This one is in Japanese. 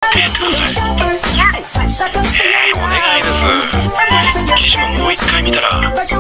くやってください。お願いです。霧島もう一回見たら